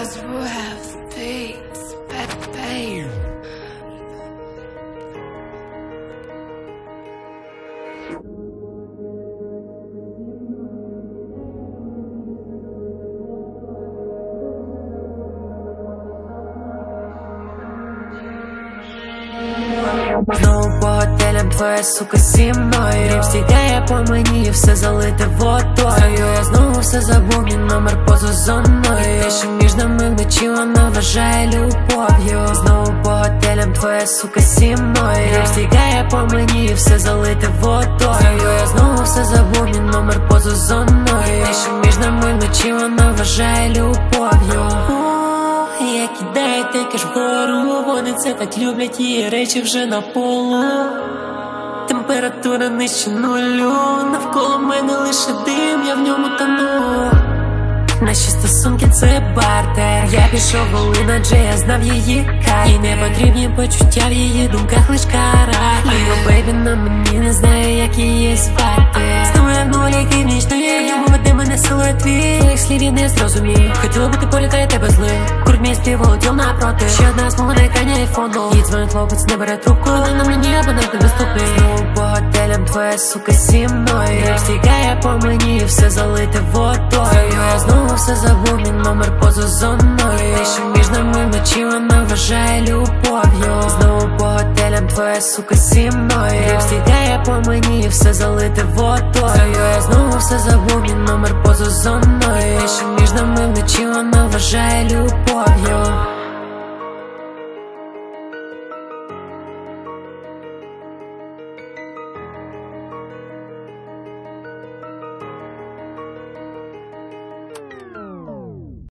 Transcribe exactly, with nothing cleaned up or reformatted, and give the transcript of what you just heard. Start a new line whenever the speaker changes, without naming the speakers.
Cause we'll have beats, babe.
Знову по готелям твоя сука зі мною. Рім стікає по мені і все залите водою. Я знову все забув, мій номер поза зоною. Те, що між нами вночі вона вважає любов'ю. Знову по готелям твоя сука зі мною. Рім стікає по мені і все залите водою. Я знову все забув, мій номер поза зоною. Те, що між нами вночі вона вважає любов'ю. Я кидаю тикаш вгору, вони це так люблять, її речі вже на полу. Температура нижче нулю, навколо мене лише дим, я в ньому тону. Наші стосунки це бартер. Я пішов голий, адже я знав її картер. Їй не потрібні почуття, в її думках лиш каратель. Його бейбі на мені, не знаю, як її звати. Знову я в нулі нічної, в ньому веде мене силует твій. Твоїх слів я не зрозумів. Хотіла бути політає тебе злив. Курт мій спів володіл напроти. Ще одна смуга на екрані айфону. Їй дзвонить хлопець, не бере трубку. Вона на мені, абонент недоступний. Знову по готелям твоя сука зі мною. Рим стікає по мені і все залите водою. Я знову все забув, мій номер поза зоною. Те, що між нами вночі вона вважає любов'ю. Знову по готелям твоя сука зі мною. Рим стікає по мені і все залите водою. Я знову все забув, мій номер поза зоною. Те, що між нами вночі вона вважає любов'ю.